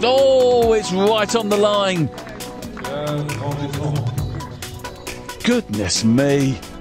Oh, it's right on the line. Goodness me.